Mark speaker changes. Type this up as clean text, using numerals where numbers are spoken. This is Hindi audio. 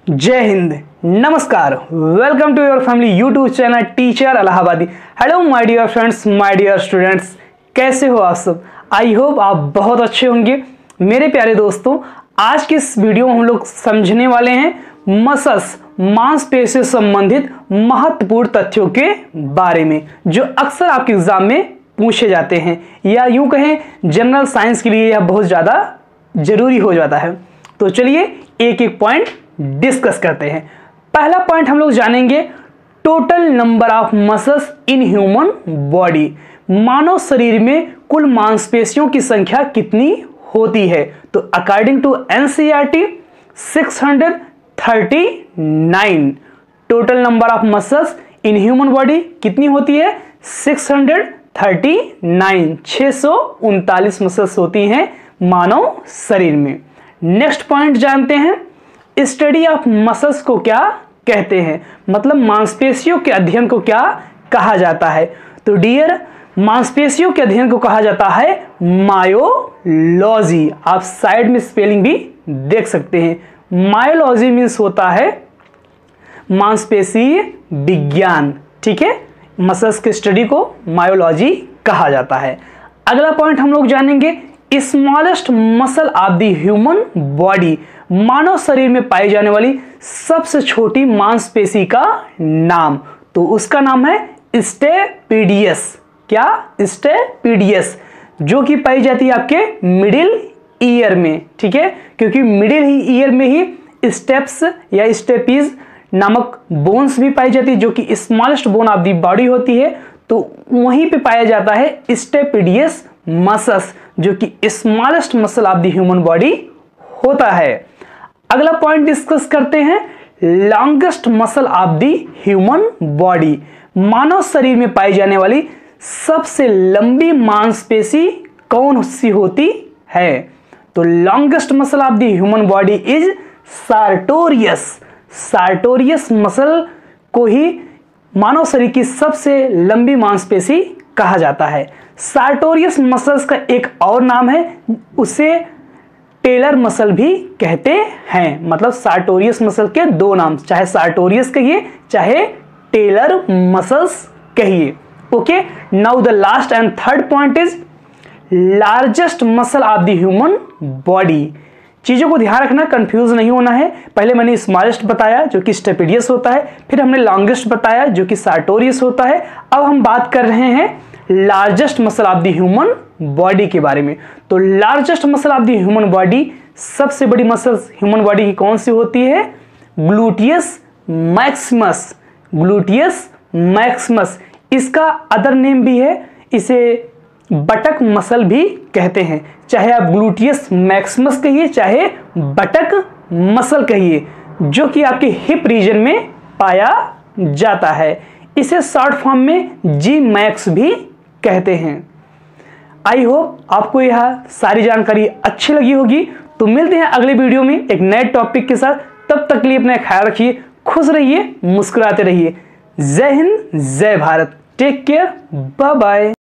Speaker 1: जय हिंद, नमस्कार, welcome to your family YouTube channel teacher Allahabadi. Hello my dear friends, my dear students, कैसे हो आप सब? आई होप आप बहुत अच्छे होंगे। मेरे प्यारे दोस्तों, आज की इस वीडियो में हम लोग समझने वाले हैं मसल्स, मांसपेशियों से संबंधित महत्वपूर्ण तथ्यों के बारे में जो अक्सर आपके एग्जाम में पूछे जाते हैं, या यूं कहें जनरल साइंस के लिए यह बहुत ज़्यादा जरूरी हो जाता है। तो चलिए एक एक पॉइंट डिस्कस करते हैं। पहला पॉइंट हम लोग जानेंगे total number of muscles in human body. मानव शरीर में कुल मांसपेशियों की संख्या कितनी होती है? तो according to NCERT 639 total number of muscles in human body कितनी होती है? 639 639 मसल्स होती हैं मानव शरीर में। नेक्स्ट पॉइंट जानते हैं, स्टडी ऑफ मसल्स को क्या कहते हैं, मतलब मांसपेशियों के अध्ययन को क्या कहा जाता है? तो डियर, मांसपेशियों के अध्ययन को कहा जाता है मायोलॉजी। आप साइड में स्पेलिंग भी देख सकते हैं। मायोलॉजी मीन्स होता है मांसपेशीय विज्ञान, ठीक है। मसल्स के स्टडी को मायोलॉजी कहा जाता है। अगला पॉइंट हम लोग जानेंगे smallest muscle of the human body. मानव शरीर में पाई जाने वाली सबसे छोटी मांसपेशी का नाम, तो उसका नाम है स्टेपिडियस। क्या? स्टेपिडियस, जो कि पाई जाती है आपके मिडिल ईयर में, ठीक है, क्योंकि मिडिल ही ईयर में ही स्टेप्स या स्टेपीज नामक बोन्स भी पाई जाती है, जो कि smallest bone of the body होती है। तो वहीं पे पाया जाता है स्टेपिडियस मसल्स, जो कि smallest muscle of the human body होता है। अगला पॉइंट डिस्कस करते हैं longest muscle of the human body. मानव शरीर में पाई जाने वाली सबसे लंबी मांसपेशी कौन सी होती है? तो longest muscle of the human body is sartorius. Sartorius muscle को ही मानव शरीर की सबसे लंबी मांसपेशी कहा जाता है। सार्टोरियस मसल्स का एक और नाम है, उसे टेलर मसल भी कहते हैं। मतलब सार्टोरियस मसल के दो नाम, चाहे सार्टोरियस कहिए चाहे टेलर मसल्स कहिए। Okay, now the last and third point is largest muscle of the human body. चीजों को ध्यान रखना, कंफ्यूज नहीं होना है। पहले मैंने स्मॉलेस्ट बताया जो कि स्टेपिडियस होता है, फिर हमने लॉन्गेस्ट बताया जो कि सार्टोरियस होता है। अब हम बात कर रहे हैं largest muscle of the human body के बारे में। तो largest muscle of the human body, सबसे बड़ी मसल ह्यूमन बॉडी की कौन सी होती है? Gluteus maximus. ग्लूटियस मैक्सिमस, इसका अदर नेम भी है, इसे बटक मसल भी कहते हैं। चाहे आप ग्लूटियस मैक्सिमस कहिए चाहे बटक मसल कहिए, जो कि आपके हिप रीजन में पाया जाता है। इसे शॉर्ट फॉर्म में जी मैक्स भी कहते हैं। आई होप आपको यह सारी जानकारी अच्छी लगी होगी। तो मिलते हैं अगले वीडियो में एक नए टॉपिक के साथ। तब तक के लिए अपना ख्याल रखिए, खुश रहिए, मुस्कुराते रहिए। जय हिंद, जय Bharat, take care, bye bye.